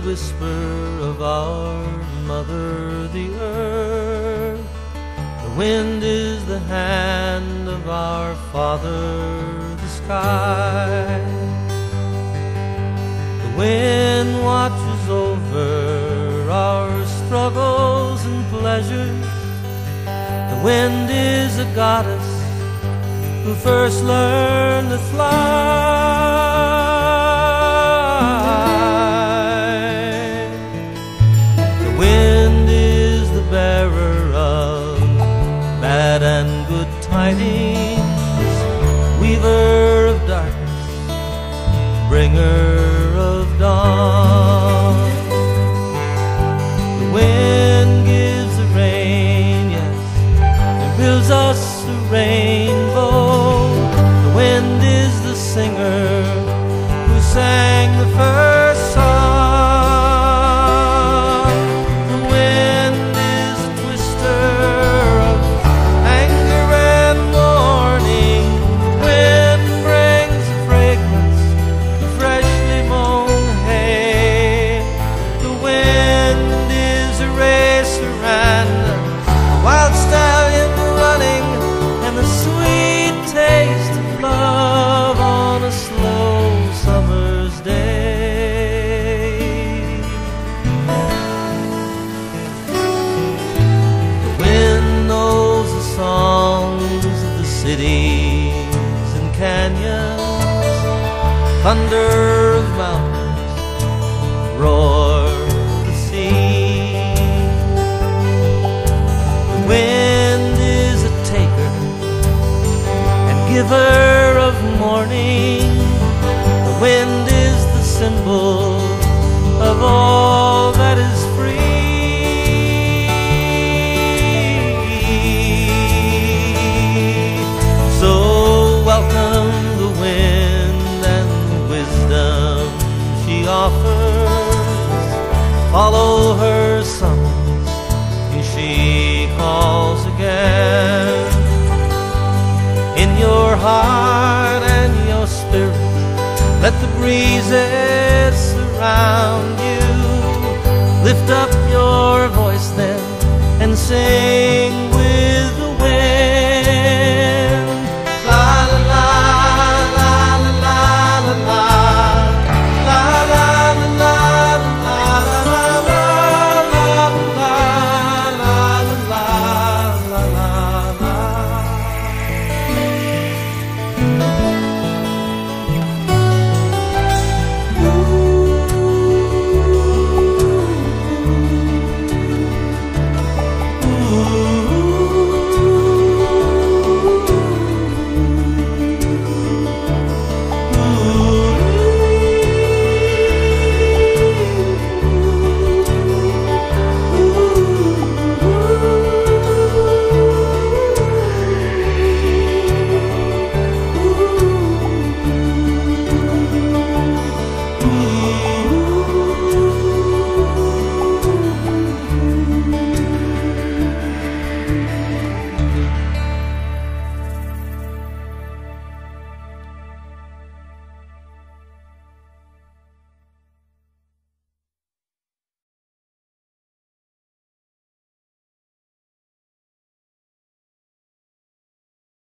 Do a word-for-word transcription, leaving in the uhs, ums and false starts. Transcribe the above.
whisper of our mother, the earth. The wind is the hand of our Father, the sky. The wind watches over our struggles and pleasures. The wind is a goddess who first learned to fly. The wind is the bearer of bad and good tidings, weaver of darkness, bringer of dawn. The wind gives the rain, yes, and builds us a rainbow. The wind is the singer who sang the first song. The wind is a twister of anger and mourning. The wind brings a fragrance of freshly mown hay. The wind is a racer and a wild stallion running, and the sweet taste of love on a slow summer's day. The wind knows the songs of the cities and canyons, thunder of mountains, roar of the sea. The wind is a taker and giver of morning. The wind is the symbol of all that is free. So welcome the wind and the wisdom she offers. Follow her summons and she calls again. In your heart and your spirit, let the breezes surround you. Lift up your voice then and sing